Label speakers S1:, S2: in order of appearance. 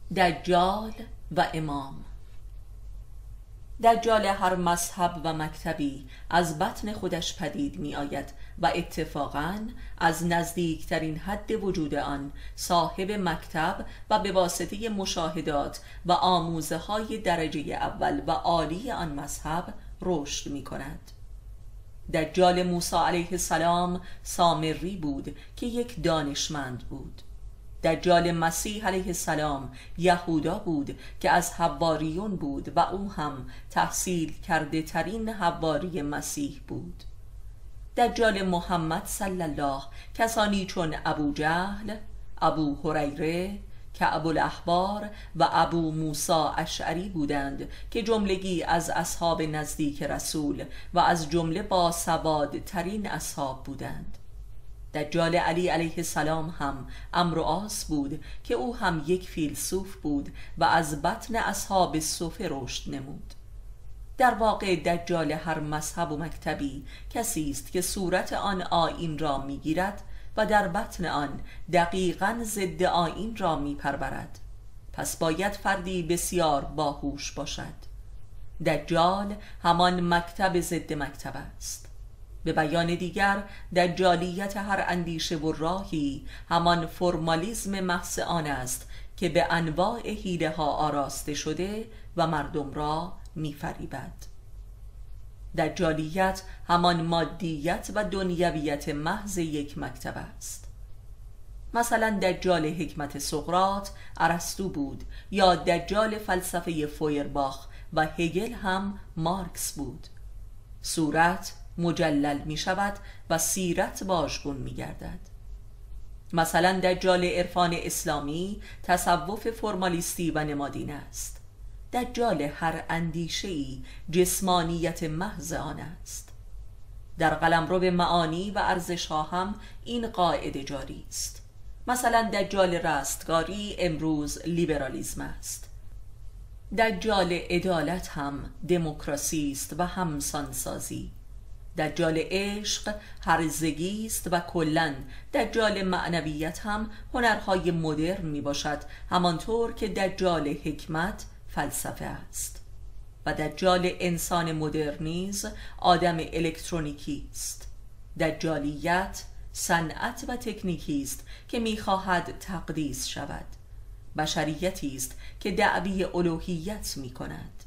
S1: دجال و امام. دجال هر مذهب و مکتبی از بطن خودش پدید می آید و اتفاقاً از نزدیکترین حد وجود آن صاحب مکتب و به واسطه مشاهدات و آموزه های درجه اول و عالی آن مذهب رشد می کند. دجال موسی علیه السلام سامری بود که یک دانشمند بود. دجال مسیح علیه السلام یهودا بود که از حواریون بود و او هم تحصیل کرده ترین حواری مسیح بود. دجال محمد صلی الله کسانی چون ابو جهل، ابو هریره، کعب الاحبار و ابو موسی اشعری بودند که جملگی از اصحاب نزدیک رسول و از جمله با سواد ترین اصحاب بودند. دجال علی علیه السلام هم عمرو عاص بود که او هم یک فیلسوف بود و از بطن اصحاب صفه رشد نمود. در واقع دجال هر مذهب و مکتبی کسی است که صورت آن آیین را میگیرد و در بطن آن دقیقاً ضد آیین را میپرورد. پس باید فردی بسیار باهوش باشد. دجال همان مکتب ضد مکتب است. به بیان دیگر، دجالیت هر اندیشه و راهی همان فرمالیزم محض آن است که به انواع حیله ها آراسته شده و مردم را می‌فریبد. دجالیت همان مادیت و دنیویت محض یک مکتب است. مثلا دجال حکمت سقراط ارسطو بود، یا دجال فلسفه فویرباخ و هگل هم مارکس بود. صورت مجلل می شود و سیرت واژگون می گردد. مثلا دجال عرفان اسلامی تصوف فرمالیستی و نمادین است. دجال هر اندیشه‌ای جسمانیت محض آن است. در قلمرو معانی و ارزش‌ها هم این قاعده جاری است. مثلا دجال رستگاری امروز لیبرالیسم است. دجال عدالت هم دموکراسی است و همسانسازی. دجال عشق هرزگی است و کلاً دجال معنویت هم هنرهای مدرن می باشد، همانطور که دجال حکمت فلسفه است. و دجال انسان مدرنیز آدم الکترونیکی است. دجالیت صنعت و تکنیکی است که می‌خواهد تقدیس شود. بشریتی است که دعوی الوهیت می کند.